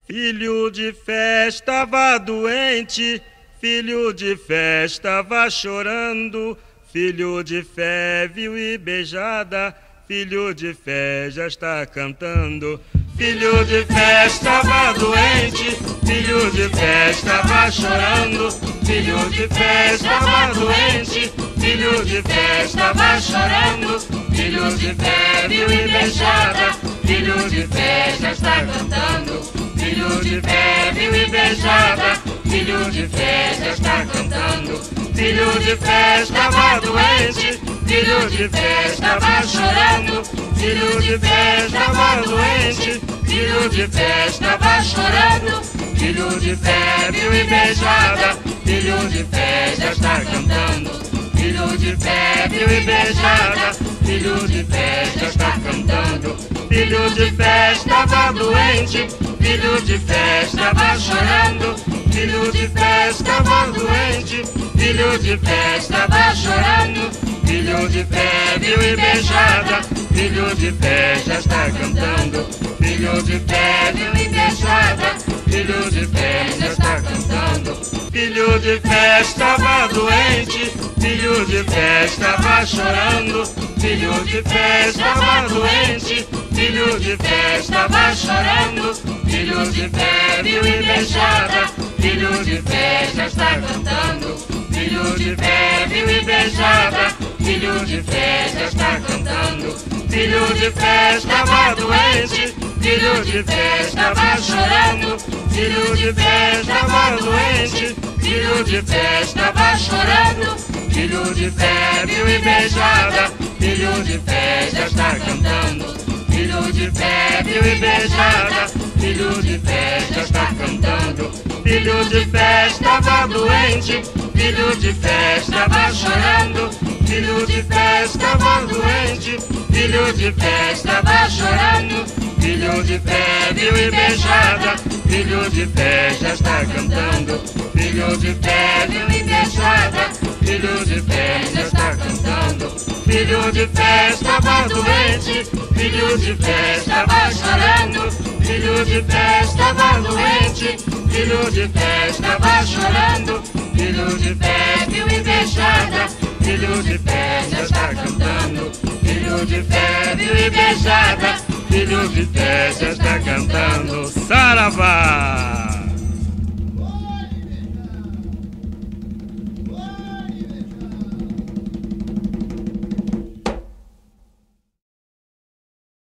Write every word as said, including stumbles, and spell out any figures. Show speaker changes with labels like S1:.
S1: Filho de festa vá doente, filho de festa vá chorando, filho de fé viu e beijada, filho de fé já está cantando. Filho de festa vá doente, filho de festa vá chorando, filho de festa vá doente, filho de festa vá chorando, filho de fé viu e beijada, filho de fé já está cantando. Filho de fé viu e beijada, filho de fé já está cantando. Filho de fé estava doente, filho de fé estava chorando, filho de fé estava doente, filho de fé estava chorando, filho de fé viu e beijada, filho de fé já está cantando. Filho de fé viu e beijada, filho de fé já está cantando. Filho de fé estava doente, filho de fé estava chorando, filho de fé estava doente, filho de fé estava chorando, filho de fé viu e beijada, filho de fé já está cantando. Filho de fé viu e beijada, filho de fé já está cantando. Filho de fé estava doente, filho de fé estava chorando, filho de fé estava doente, filho de fé estava chorando, filho de fé viu e beijada, filho de fé já está cantando. Filho de fé viu e beijada, filho de fé já está cantando. Filho de fé estava doente, filho de fé estava chorando, filho de fé estava doente, filho de fé estava chorando, filho de fé viu e beijada, filho de fé já está cantando. Filho de fé viu e beijada, filho de fé já está cantando. Filho de fé estava doente, filho de fé estava chorando, filho de fé estava doente, filho de fé estava chorando, filho de fé viu e beijada, filho de fé já está cantando. Filho de fé viu e beijada, filho de fé já está cantando. Filho de fé estava doente, filho de fé estava chorando, filho de fé estava doente, filho de fé estava chorando, filho de fé viu e beijada, filho de fé já está cantando. Filho de fé viu e beijada, filho de fé já está cantando. Saravá!